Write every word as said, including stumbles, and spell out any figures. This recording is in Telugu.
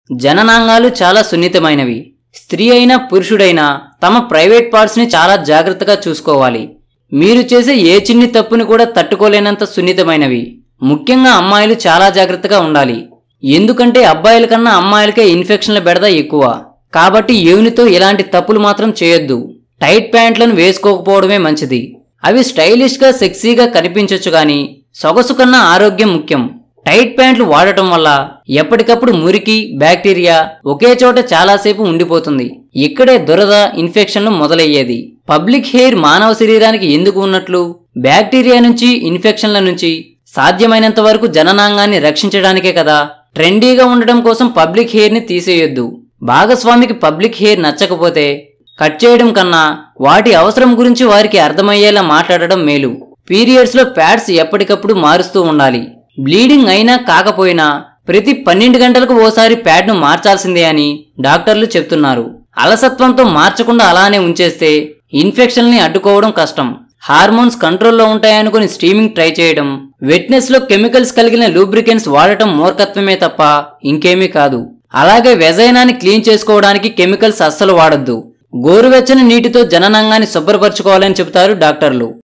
జననాంగాలు చాలా సున్నితమైనవి. స్త్రీ అయినా పురుషుడైనా తమ ప్రైవేట్ పార్ట్స్ ని చాలా జాగ్రత్తగా చూసుకోవాలి. మీరు చేసే ఏ చిన్ని తప్పుని కూడా తట్టుకోలేనంత సున్నితమైనవి. ముఖ్యంగా అమ్మాయిలు చాలా జాగ్రత్తగా ఉండాలి. ఎందుకంటే అబ్బాయిల కన్నా అమ్మాయిలకే ఇన్ఫెక్షన్ల బెడద ఎక్కువ. కాబట్టి యోనితో ఇలాంటి తప్పులు మాత్రం చేయొద్దు. టైట్ ప్యాంట్లను వేసుకోకపోవడమే మంచిది. అవి స్టైలిష్ గా సెక్సీగా కనిపించొచ్చు గాని సొగసు కన్నా ఆరోగ్యం ముఖ్యం. టైట్ ప్యాంట్లు వాడటం వల్ల ఎప్పటికప్పుడు మురికి, బ్యాక్టీరియా ఒకే చోట చాలాసేపు ఉండిపోతుంది. ఇక్కడే దురద, ఇన్ఫెక్షన్లు మొదలయ్యేది. పబ్లిక్ హెయిర్ మానవ శరీరానికి ఎందుకు ఉన్నట్లు? బ్యాక్టీరియా నుంచి, ఇన్ఫెక్షన్ల నుంచి సాధ్యమైనంత వరకు జననాంగాన్ని రక్షించడానికే కదా. ట్రెండీగా ఉండడం కోసం పబ్లిక్ హెయిర్ ని తీసేయొద్దు. భాగస్వామికి పబ్లిక్ హెయిర్ నచ్చకపోతే కట్ చేయడం కన్నా వాటి అవసరం గురించి వారికి అర్థమయ్యేలా మాట్లాడడం మేలు. పీరియడ్స్ లో ప్యాడ్స్ ఎప్పటికప్పుడు మారుస్తూ ఉండాలి. బ్లీడింగ్ అయినా కాకపోయినా ప్రతి పన్నెండు గంటలకు ఓసారి ప్యాడ్ ను మార్చాల్సిందే అని డాక్టర్లు చెప్తున్నారు. అలసత్వంతో మార్చకుండా అలానే ఉంచేస్తే ఇన్ఫెక్షన్ ని అడ్డుకోవడం కష్టం. హార్మోన్స్ కంట్రోల్లో ఉంటాయనుకుని స్టీమింగ్ ట్రై చేయడం, వెట్నెస్ లో కెమికల్స్ కలిగిన లూబ్రికెంట్స్ వాడటం మూర్ఖత్వమే తప్ప ఇంకేమీ కాదు. అలాగే వెజైనాని క్లీన్ చేసుకోవడానికి కెమికల్స్ అస్సలు వాడొద్దు. గోరువెచ్చని నీటితో జననాంగాన్ని శుభ్రపరచుకోవాలని చెబుతారు డాక్టర్లు.